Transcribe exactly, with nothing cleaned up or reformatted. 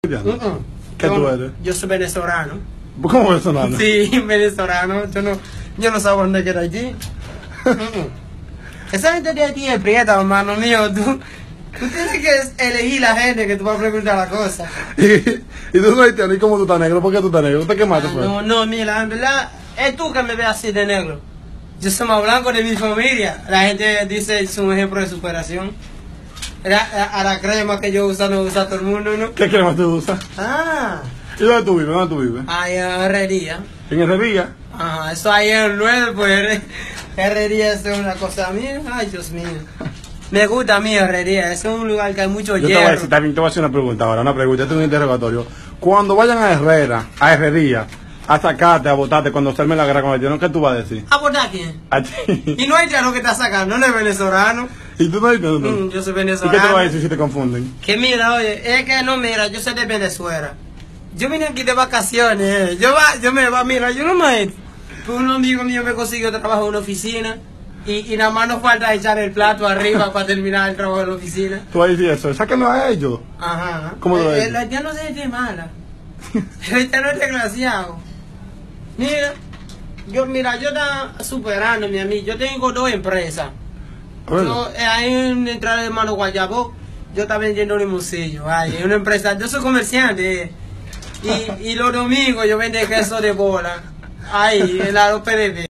Uh -uh. ¿Qué yo, tú eres? Yo soy venezolano. ¿Cómo venezolano? Sí, venezolano. Yo no, yo no sé dónde queda Haití. Uh -uh. Esa gente de Haití es prieta, hermano mío. Tú, tú tienes que elegir la gente que tú vas a preguntar la cosa. ¿Y, y tú no haitiano? ¿Y cómo tú estás negro? ¿Por qué tú estás negro? ¿Tú te quemaste? Ah, Pues? no, no, mira, en verdad, es tú que me ves así de negro. Yo soy más blanco de mi familia. La gente dice es un ejemplo de superación. La, a, a la crema que yo uso no usa todo el mundo, ¿no? ¿Qué crema tú usas? Ah, ¿Y dónde tú vives? ¿Dónde tú vives? ahí en Herrería. ¿En Herrería? Ajá, eso ahí en el nueve, pues Herrería es una cosa mía. Ay, Dios mío. Me gusta a mí Herrería, es un lugar que hay mucho Yo hierro. te voy a decir, también te voy a hacer una pregunta ahora, una pregunta, este es un interrogatorio. Cuando vayan a Herrera, a Herrería, a sacarte, a votarte, cuando se arme la guerra con el haitiano, ¿qué tú vas a decir? ¿A votar quién? A ti. Y no hay haitiano que está sacando, no es venezolano. ¿Y tú no hay no, no? Mm, yo soy ¿Y venezolano. qué te vas a decir si te confunden? Que mira, oye, es que no, mira, yo soy de Venezuela. Yo vine aquí de vacaciones, eh. yo va, yo me va, mira, yo no me... Pues un amigo mío me consiguió trabajo en una oficina y, y nada más nos falta echar el plato arriba para terminar el trabajo en la oficina. Tú vas a decir eso, sáquenlo a ellos. Ajá. ¿Cómo lo el, ves? el haitiano se es mala. El haitiano es desgraciado. Mira, yo, mira, yo estaba superando, mi amigo. Yo tengo dos empresas. Bueno. Yo, eh, ahí en entrada de Mano Guayabo, yo estaba vendiendo limoncillo. Ay, una empresa, yo soy comerciante. eh. Y, y los domingos yo vendo queso de bola. Ahí, en la P D B.